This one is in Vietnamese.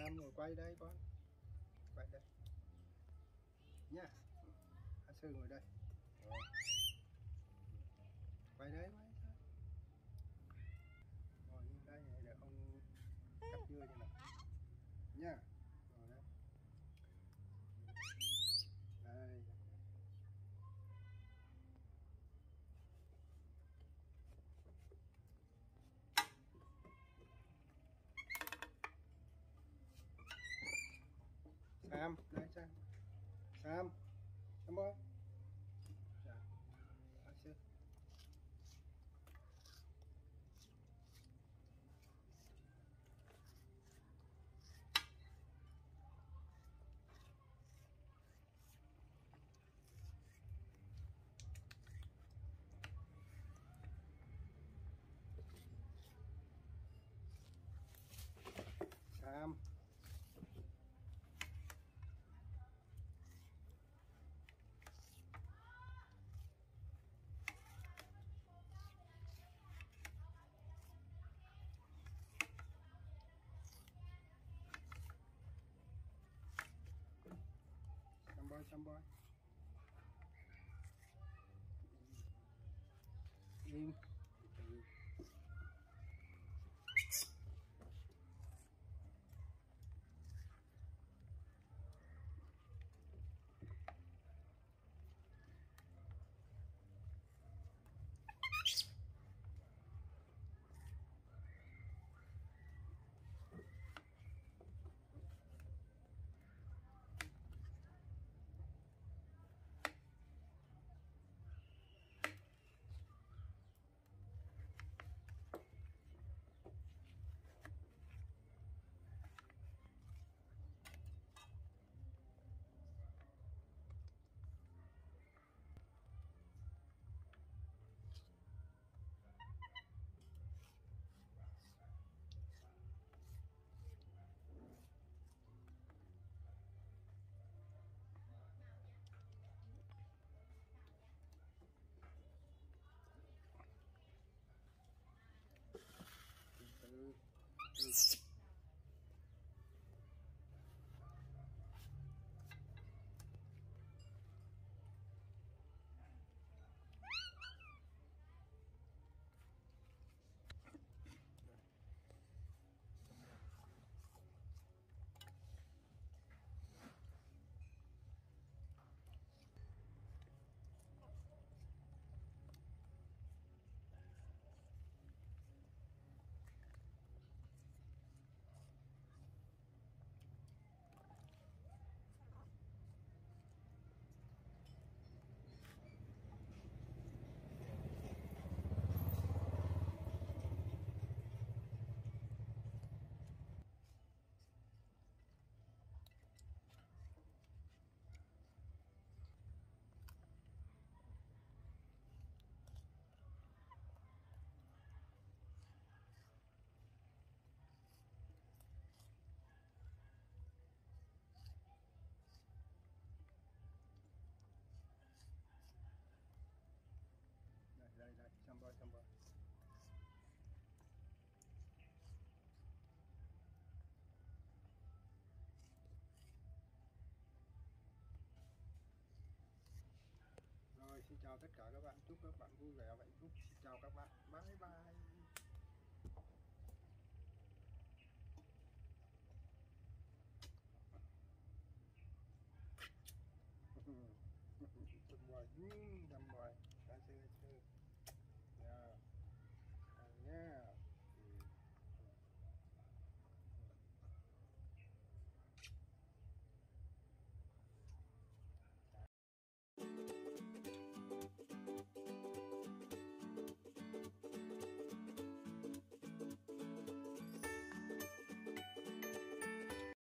Sam ngồi quay đây con, quay đây nha. Hạ Sư ngồi đây. Rồi. Quay đấy, quay đây. Ngồi như đây này để ông cắt dưa cho nào nha. Rồi đấy. Đây. Sam, đây Sam. Sam. Sam ơi. Dạ. Hạ Sư. Sam. Sam boy. Im. Từ từ. Đây, Sam boy. Rồi, xin chào tất cả các bạn, chúc các bạn vui vẻ và hạnh phúc. Xin chào các bạn, bye bye. Sam boy.